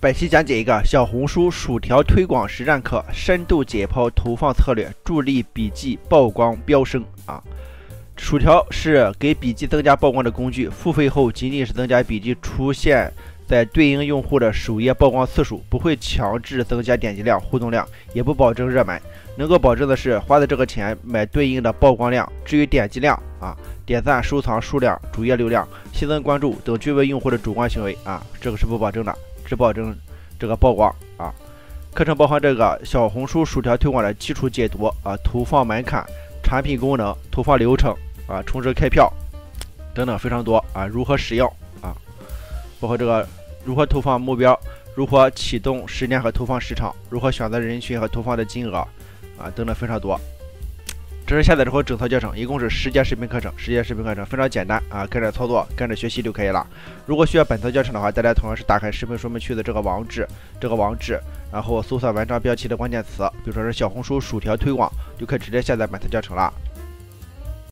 本期讲解一个小红书薯条推广实战课，深度解剖投放策略，助力笔记曝光飙升啊！薯条是给笔记增加曝光的工具，付费后仅仅是增加笔记出现在对应用户的首页曝光次数，不会强制增加点击量、互动量，也不保证热门。能够保证的是花的这个钱买对应的曝光量。至于点击量啊、点赞、收藏数量、主页流量、新增关注等均为用户的主观行为啊，这个是不保证的。只保证这个曝光啊。课程包含这个小红书薯条推广的基础解读啊，投放门槛、产品功能、投放流程啊，充值开票等等非常多啊。如何使用啊，包括这个如何投放目标，如何启动时间和投放时长，如何选择人群和投放的金额啊等等非常多。这是下载之后整套教程，一共是10节视频课程，10节视频课程非常简单啊，跟着操作，跟着学习就可以了。如果需要本套教程的话，大家同样是打开视频说明区的这个网址，然后搜索文章标题的关键词，比如说是小红书薯条推广，就可以直接下载本套教程了。